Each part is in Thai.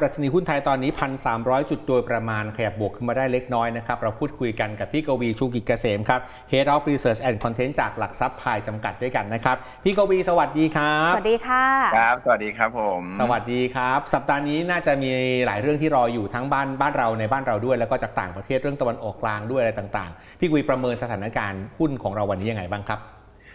ดัชนีหุ้นไทยตอนนี้ 1,300 จุดโดยประมาณขยับบวกขึ้นมาได้เล็กน้อยนะครับเราพูดคุยกันกับพี่กวีชูกิจเกษมครับ Head of Research and Content จากหลักทรัพย์พายจำกัดด้วยกันนะครับพี่กวีสวัสดีครับสวัสดีค่ะครับสวัสดีครับผมสวัสดีครับสัปดาห์นี้น่าจะมีหลายเรื่องที่รออยู่ทั้งบ้านเราในบ้านเราด้วยแล้วก็จากต่างประเทศเรื่องตะวันออกกลางด้วยอะไรต่างๆพี่กวีประเมินสถานการณ์หุ้นของเราวันนี้ยังไงบ้างครับ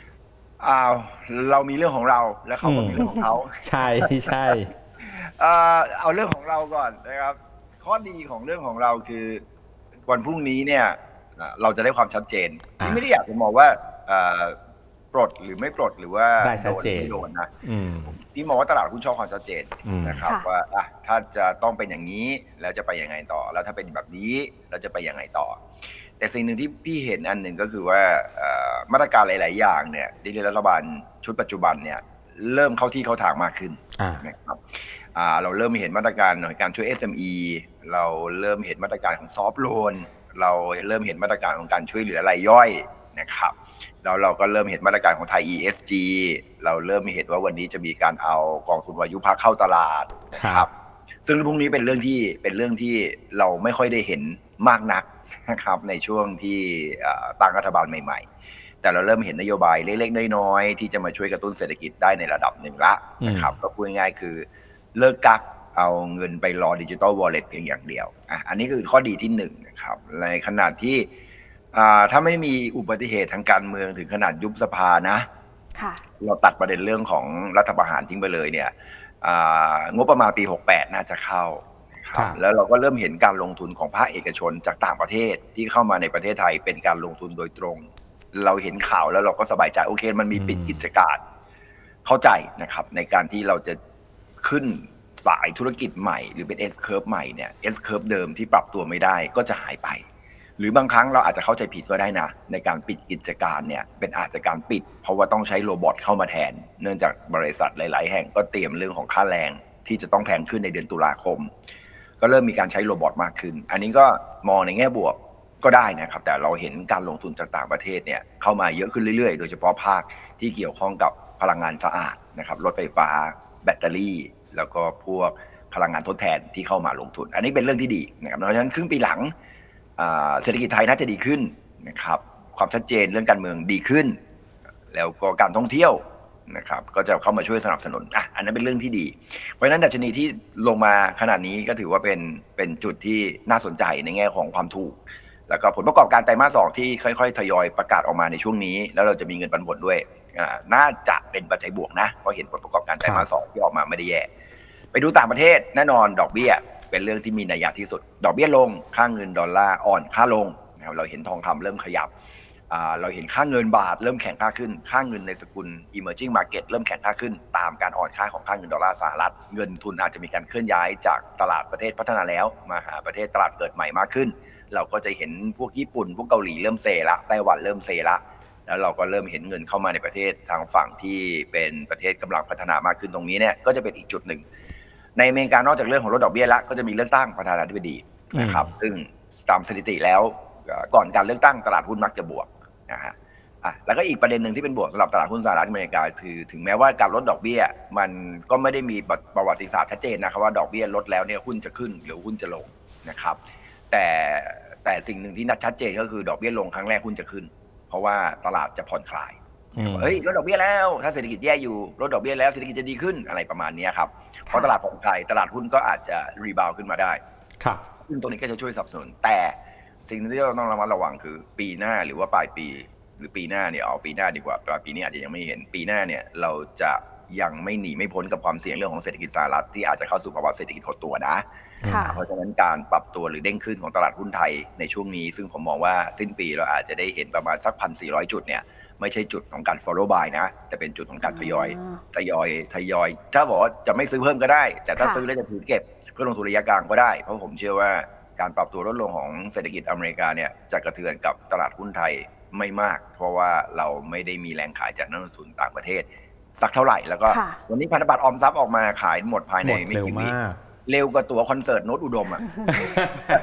เรามีเรื่องของเราและเขาก็มีเรื่องของเขาใช่ใช่เอาเรื่องของเราก่อนนะครับข้อดีของเรื่องของเราคือวันพรุ่งนี้เนี่ยเราจะได้ความชัดเจนที่ไม่ได้อยากจะมองว่าปลดหรือไม่ปลดหรือว่าโดนไม่โดนนะที่มองว่าตลาดหุ้นชอบความชัดเจนนะครับว่าถ้าจะต้องเป็นอย่างนี้แล้วจะไปยังไงต่อแล้วถ้าเป็นแบบนี้เราจะไปยังไงต่อแต่สิ่งหนึ่งที่พี่เห็นอันหนึ่งก็คือว่ามาตรการหลายๆอย่างเนี่ยที่รัฐบาลชุดปัจจุบันเนี่ยเริ่มเข้าที่เข้าทางมากขึ้นนะครับเราเริ่มเห็นมาตรการในการช่วย SME เราเริ่มเห็นมาตรการของซอฟท์โลนเราเริ่มเห็นมาตรการของการช่วยเหลือรายย่อยนะครับแล้วเราก็เริ่มเห็นมาตรการของไทย ESG เราเริ่มเห็นว่าวันนี้จะมีการเอากองทุนวายุพักเข้าตลาดนะครับซึ่งพวกนี้เป็นเรื่องที่เราไม่ค่อยได้เห็นมากนักนะครับในช่วงที่ตั้งรัฐบาลใหม่ๆแต่เราเริ่มเห็นนโยบายเล็กๆน้อยๆที่จะมาช่วยกระตุ้นเศรษฐกิจได้ในระดับหนึ่งละนะครับก็พูดง่ายๆคือเลิกกักเอาเงินไปรอดิจิตอลวอลเล็ตเพียงอย่างเดียวอันนี้คือข้อดีที่1นะครับในขณะที่ถ้าไม่มีอุบัติเหตุทางการเมืองถึงขนาดยุบสภานะเราตัดประเด็นเรื่องของรัฐประหารทิ้งไปเลยเนี่ยงบประมาณปี68น่าจะเข้าแล้วเราก็เริ่มเห็นการลงทุนของภาคเอกชนจากต่างประเทศที่เข้ามาในประเทศไทยเป็นการลงทุนโดยตรงเราเห็นข่าวแล้วเราก็สบายใจโอเคมันมีปิดกิจการเข้าใจนะครับในการที่เราจะขึ้นสายธุรกิจใหม่หรือเป็น S curve ใหม่เนี่ย S curve เดิมที่ปรับตัวไม่ได้ก็จะหายไปหรือบางครั้งเราอาจจะเข้าใจผิดก็ได้นะในการปิดกิจการเนี่ยเป็นอาจจะการปิดเพราะว่าต้องใช้โรบอทเข้ามาแทนเนื่องจากบริษัทหลายๆแห่งก็เตรียมเรื่องของค่าแรงที่จะต้องแพงขึ้นในเดือนตุลาคมก็เริ่มมีการใช้โรบอทมากขึ้นอันนี้ก็มองในแง่บวกก็ได้นะครับแต่เราเห็นการลงทุนจากต่างประเทศเนี่ยเข้ามาเยอะขึ้นเรื่อยๆโดยเฉพาะภาคที่เกี่ยวข้องกับพลังงานสะอาดนะครับรถไฟฟ้าแบตเตอรี่แล้วก็พวกพลังงานทดแทนที่เข้ามาลงทุนอันนี้เป็นเรื่องที่ดีนะครับเพราะฉะนั้นครึ่งปีหลังเศรษฐกิจไทยน่าจะดีขึ้นนะครับความชัดเจนเรื่องการเมืองดีขึ้นแล้วก็การท่องเที่ยวนะครับก็จะเข้ามาช่วยสนับสนุนอันนั้นเป็นเรื่องที่ดีเพราะฉะนั้นดัชนีที่ลงมาขนาดนี้ก็ถือว่าเป็นจุดที่น่าสนใจในแง่ของความถูกแล้วก็ผลประกอบการไตรมาส 2ที่ค่อยๆทยอยประกาศออกมาในช่วงนี้แล้วเราจะมีเงินปันผลด้วยน่าจะเป็นปัจจัยบวกนะเพราะเห็นผลประกอบการไตรมาส 2ที่ออกมาไม่ได้แย่ไปดูต่างประเทศแน่นอนดอกเบี้ยเป็นเรื่องที่มีนัยยะที่สุดดอกเบี้ยลงค่าเงินดอลลาร์อ่อนค่าลงนะครับเราเห็นทองคำเริ่มขยับเราเห็นค่าเงินบาทเริ่มแข็งค่าขึ้นค่าเงินในสกุล emerging market เริ่มแข็งค่าขึ้นตามการอ่อนค่าของค่าเงินดอลลาร์สหรัฐเงินทุนอาจจะมีการเคลื่อนย้ายจากตลาดประเทศพัฒนาแล้วมาหาประเทศตลาดเกิดใหม่มากขึ้นเราก็จะเห็นพวกญี่ปุ่นพวกเกาหลีเริ่มเซละไต้หวันเริ่มเซละแล้วเราก็เริ่มเห็นเงินเข้ามาในประเทศทางฝั่งที่เป็นประเทศกำลังพัฒนามากขึ้นตรงนี้เนี่ยก็จะเป็นอีกจุดหนึ่งในอเมริกานอกจากเรื่องของลดดอกเบี้ยแล้วก็จะมีเลือกตั้งประธานาธิบดีนะครับซึ่งตามสถิติแล้วก่อนการเลือกตั้งตลาดหุ้นมักจะบวกนะฮะแล้วก็อีกประเด็นหนึ่งที่เป็นบวกสำหรับตลาดหุ้นสหรัฐอเมริกาคือถึงแม้ว่าการลดดอกเบี้ยมันก็ไม่ได้มีประวัติศาสตร์ชัดเจนนะครับว่าดอกเบี้ยลดแล้วเนี่ยหุ้นจะขึ้นหรือหุ้นจะลงนะครับแต่สิ่งหนึ่งที่ชัดเจนก็คือดอกเบี้ยลงครั้งแรกหุ้นจะขึ้นเพราะว่าตลาดจะผ่อนคลายเฮ้ยลดดอกเบี้ยแล้วถ้าเศรษฐกิจแย่อยู่ลดดอกเบี้ยแล้วเศรษฐกิจจะดีขึ้นอะไรประมาณนี้ครับเพราะตลาดผ่อนคลายตลาดหุ้นก็อาจจะรีบาวขึ้นมาได้ซึ่งตรงนี้ก็จะช่วยสนับสนุนแต่สิ่งที่เราต้องระมัดระวังคือปีหน้าหรือว่าปลายปีหรือปีหน้าเนี่ยเอาปีหน้าดีกว่าปลายปีนี้อาจจะยังไม่เห็นปีหน้าเนี่ยเราจะยังไม่หนีไม่พ้นกับความเสี่ยงเรื่องของเศรษฐกิจสหรัฐที่อาจจะเข้าสู่ภาวะเศรษฐกิจหดตัวนะเพราะฉะนั้นการปรับตัวหรือเด้งขึ้นของตลาดหุ้นไทยในช่วงนี้ซึ่งผมมองว่าสิ้นปีเราอาจจะได้เห็นประมาณสัก 1,400 จุดเนี่ยไม่ใช่จุดของการ follow buy นะแต่เป็นจุดของการทยอยถ้าบอกว่าจะไม่ซื้อเพิ่มก็ได้แต่ถ้าซื้อแล้วจะถือเก็บเพื่อลงทุนระยะกลางก็ได้เพราะผมเชื่อว่าการปรับตัวลดลงของเศรษฐกิจอเมริกาเนี่ยจะกระเทือนกับตลาดหุ้นไทยไม่มากเพราะว่าเราไม่ได้มีแรงขายจากนักลงทุนต่างประเทศสักเท่าไหร่แล้วก็วันนี้พันธบัตรออมทรัพย์ออกมาขายหมดภายในไม่กี่วิเร็วกว่าตั๋วคอนเสิร์ตโน้ตอุดม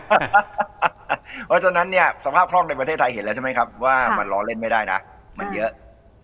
เพราะฉะนั้นเนี่ยสภาพคล่องในประเทศไทยเห็นแล้วใช่ไหมครับว่ามันล้อเล่นไม่ได้นะมันเยอะ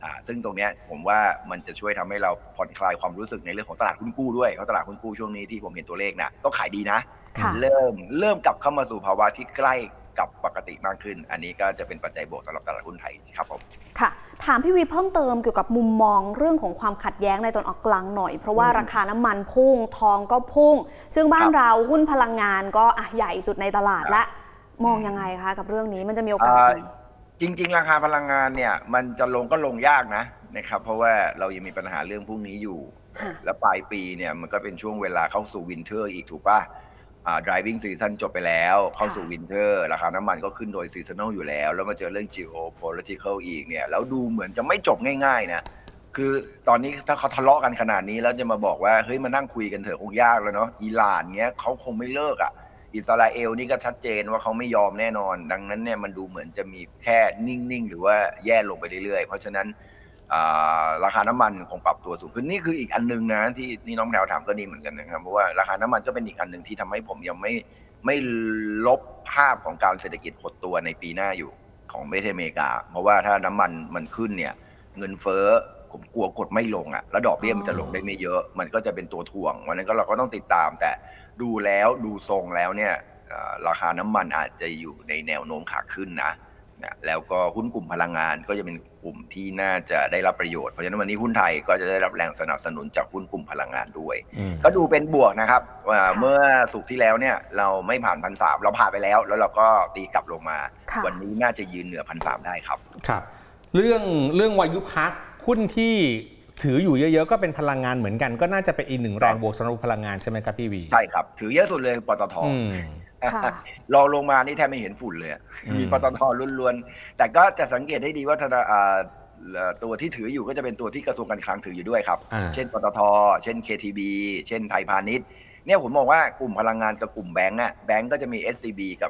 ซึ่งตรงนี้ผมว่ามันจะช่วยทำให้เราผ่อนคลายความรู้สึกในเรื่องของตลาดหุ้นกู้ด้วยเพราะตลาดหุ้นกู้ช่วงนี้ที่ผมเห็นตัวเลขนะก็ขายดีนะเริ่มกลับเข้ามาสู่ภาวะที่ใกล้กับปกติมากขึ้นอันนี้ก็จะเป็นปัจจัยบวกสำหรับตลาดหุ้นไทยครับผมค่ะถามพี่วีเพิ่มเติมเกี่ยวกับมุมมองเรื่องของความขัดแย้งในตะวันออกกลางหน่อยเพราะว่าราคาน้ำมันพุ่งทองก็พุ่งซึ่งบ้านเราหุ้นพลังงานก็ใหญ่สุดในตลาดและมองยังไงคะกับเรื่องนี้มันจะมีโอกาสไหมจริงๆราคาพลังงานเนี่ยมันจะลงก็ลงยากนะครับเพราะว่าเรายังมีปัญหาเรื่องพวกนี้อยู่และปลายปีเนี่ยมันก็เป็นช่วงเวลาเข้าสู่วินเทอร์อีกถูกป่ะdriving season จบไปแล้วเข้าสู่วินเทอร์ราคาน้ำมันก็ขึ้นโดย seasonal อยู่แล้วมาเจอเรื่อง geopolitical อีกเนี่ยแล้วดูเหมือนจะไม่จบง่ายๆนะคือตอนนี้ถ้าเขาทะเลาะกันขนาดนี้แล้วจะมาบอกว่าเฮ้ยมานั่งคุยกันเถอะคงยากแล้วเนาะอิหร่านเงี้ยเขาคงไม่เลิกอิสราเอลนี่ก็ชัดเจนว่าเขาไม่ยอมแน่นอนดังนั้นเนี่ยมันดูเหมือนจะมีแค่นิ่งๆหรือว่าแย่ลงไปเรื่อยๆเพราะฉะนั้นราคาน้ำมันคงปรับตัวสูงขึ้นนี่คืออีกอันนึงนะที่น้องแพรวถามก็ดีเหมือนกันนะครับเพราะว่าราคาน้ำมันก็เป็นอีกอันนึงที่ทำให้ผมยังไม่ลบภาพของการเศรษฐกิจหดตัวในปีหน้าอยู่ของประเทศอเมริกาเพราะว่าถ้าน้ำมันขึ้นเนี่ยเงินเฟ้อผมกลัวกดไม่ลงแล้วดอกเบี้ยมันจะลงได้ไม่เยอะมันก็จะเป็นตัวถ่วงวันนั้นก็เราก็ต้องติดตามแต่ดูทรงแล้วเนี่ยราคาน้ำมันอาจจะอยู่ในแนวโน้มขาขึ้นนะแล้วก็หุ้นกลุ่มพลังงานก็จะเป็นกลุ่มที่น่าจะได้รับประโยชน์เพราะฉะนั้นวันนี้หุ้นไทยก็จะได้รับแรงสนับสนุนจากหุ้นกลุ่มพลังงานด้วยก็ดูเป็นบวกนะครับเมื่อศุกร์ที่แล้วเนี่ยเราไม่ผ่าน 1,300 เราผ่านไปแล้วเราก็ตีกลับลงมาวันนี้น่าจะยืนเหนือ 1,300 ได้ครับครับเรื่องวายุพักหุ้นที่ถืออยู่เยอะๆก็เป็นพลังงานเหมือนกันก็น่าจะเป็นอีกหนึ่งแรงบวกสำหรับพลังงานใช่ไหมครับพี่วีใช่ครับถือเยอะสุดเลยปตท.รอลงมานี่แทบไม่เห็นฝุ่นเลยมีปตท.ล้วนๆแต่ก็จะสังเกตได้ดีว่าตัวที่ถืออยู่ก็จะเป็นตัวที่กระทรวงการคลังถืออยู่ด้วยครับเช่นปตท.เช่น KTB เช่นไทยพาณิชย์เนี่ยผมมองว่ากลุ่มพลังงานกับกลุ่มแบงก์ก็จะมี SCB กับ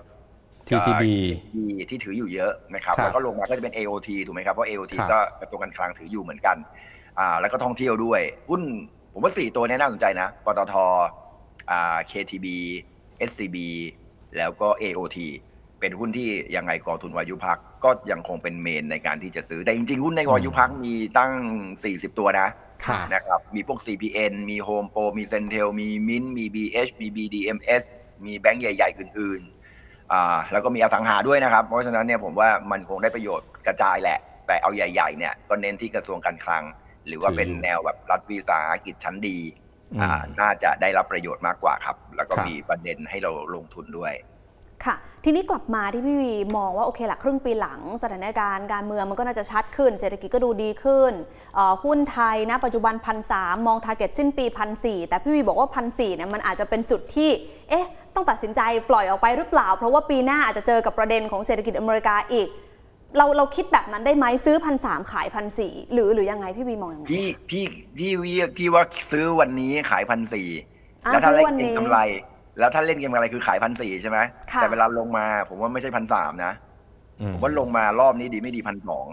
TTB ที่ถืออยู่เยอะนะครับแล้วก็ลงมาก็จะเป็น AOT ถูกไหมครับเพราะ AOT ก็กระทรวงการคลังถืออยู่เหมือนกันแล้วก็ท่องเที่ยวด้วยหุ้นผมว่า4ตัวนี้น่าสนใจนะปตท. KTB SCB แล้วก็ AOT เป็นหุ้นที่ยังไงกองทุนวายุพักก็ยังคงเป็นเมนในการที่จะซื้อแต่จริงๆหุ้นในวายุพักมีตั้ง40ตัวนะครับมีพวก CPN มี Home Pro มี Centel มี Mint มี BH มี BDMs มีแบงก์ใหญ่ๆอื่นๆแล้วก็มีอสังหาด้วยนะครับเพราะฉะนั้นเนี่ยผมว่ามันคงได้ประโยชน์กระจายแหละแต่เอาใหญ่ๆเนี่ยก็เน้นที่กระทรวงการคลังหรือว่าเป็นแนวแบบรัฐวิสาหกิจชั้นดีน่าจะได้รับประโยชน์มากกว่าครับแล้วก็มีประเด็นให้เราลงทุนด้วยค่ะทีนี้กลับมาที่พี่วีมองว่าโอเคละครึ่งปีหลังสถานการณ์การเมืองมันก็น่าจะชัดขึ้นเศรษฐกิจก็ดูดีขึ้นหุ้นไทยนะปัจจุบัน 1,300 มอง target สิ้นปี 1,400 แต่พี่วีบอกว่า 1,400 เนี่ยมันอาจจะเป็นจุดที่ต้องตัดสินใจปล่อยออกไปหรือเปล่าเพราะว่าปีหน้าอาจจะเจอกับประเด็นของเศรษฐกิจอเมริกาอีกเราคิดแบบนั้นได้ไหมซื้อ 1,300 ขาย 1,400 หรือยังไงพี่วีมองยังไงพี่ว่าซื้อวันนี้ขาย 1,400 แล้วถ้าเล่นเก็งกำไรคือขาย 1,400 ใช่ไหมแต่เวลาลงมาผมว่าไม่ใช่ 1,300 นะผมว่าลงมารอบนี้ดีไม่ดี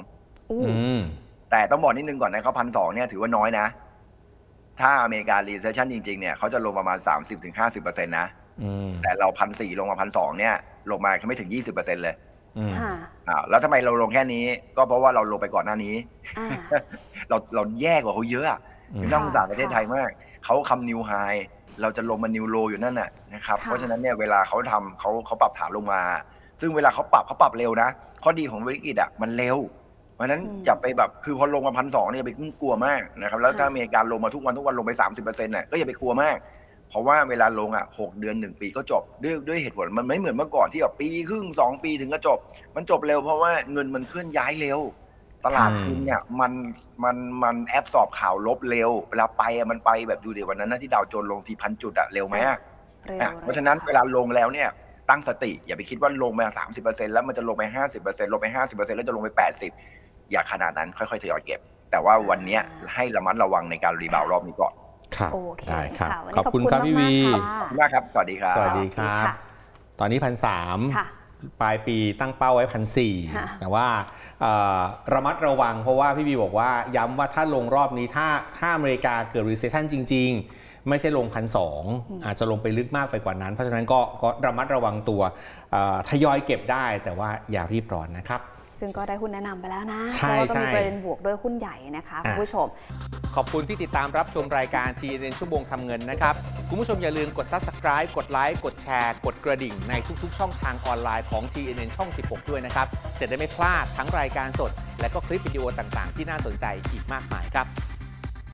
1,200 แต่ต้องบอกนิดนึงก่อนนะเขา 1,200 เนี่ยถือว่าน้อยนะถ้าอเมริกา recession จริงๆเนี่ยเขาจะลงประมาณ 30-50% นะแต่เรา 1,400 ลงมา 1,200 เนี่ยลงมาไม่ถึง 20% เลยแล้วทำไมเราลงแค่นี้ก็เพราะว่าเราลงไปก่อนหน้านี้เราแย่กว่าเขาเยอะน่าสงสารประเทศไทยมากเขาคำนิวไฮเราจะลงมานิวโลอยู่นั่นนะครับเพราะฉะนั้นเนี่ยเวลาเขาทำเขาปรับฐานลงมาซึ่งเวลาเขาปรับเร็วนะข้อดีของวิกฤตมันเร็วเพราะฉะนั้นอย่าไปแบบคือพอลงมา 1,200 เนี่ยไปกลัวมากนะครับแล้วถ้าอเมริกาลงมาทุกวันลงไป 30% ก็อย่าไปกลัวมากเพราะว่าเวลาลง6 เดือน1 ปีก็จบด้วยเหตุผลมันไม่เหมือนเมื่อก่อนที่แบบปีครึ่ง2 ปีถึงก็จบมันจบเร็วเพราะว่าเงินมันเคลื่อนย้ายเร็วตลาดทุนเนี่ยมันแอบสอบข่าวลบเร็วเวลาไปมันไปแบบดูเดี๋ยววันนั้นนะที่ดาวโจนส์ลงที่ 1,000 จุดเร็วไหมเพราะฉะนั้นเวลาลงแล้วเนี่ยตั้งสติอย่าไปคิดว่าลงมา 30% แล้วมันจะลงไป 50% ลงไป 50% แล้วจะลงไป 80% อย่าขนาดนั้นค่อยๆทยอยเก็บแต่ว่าวันนี้ให้ระมัดระวังในการรีบาวรอบนี้ก่อนโอเคค่ะขอบคุณครับพี่วีขอบคุณมากครับสวัสดีครับสวัสดีครับตอนนี้ 1,300 ปลายปีตั้งเป้าไว้ 1,400 แต่ว่าระมัดระวังเพราะว่าพี่วีบอกว่าย้ำว่าถ้าลงรอบนี้ถ้าอเมริกาเกิด recession จริงๆไม่ใช่ลง 1,200 อาจจะลงไปลึกมากไปกว่านั้นเพราะฉะนั้นก็ระมัดระวังตัวทยอยเก็บได้แต่ว่าอย่ารีบร้อนนะครับซึ่งก็ได้หุ้นแนะนำไปแล้วนะใช่เพราะว่าก็มีใช่ประเด็นบวกด้วยหุ้นใหญ่นะคะคุณผู้ชมขอบคุณที่ติดตามรับชมรายการ TNN ชั่วโมงทำเงินนะครับ คุณผู้ชมอย่าลืมกด Subscribe กดไลค์ กดแชร์ กดกระดิ่งในทุกๆช่องทางออนไลน์ของ TNN ช่อง 16 ด้วยนะครับ จะได้ไม่พลาดทั้งรายการสด และก็คลิปวิดีโอต่างๆ ที่น่าสนใจอีกมากมายครับ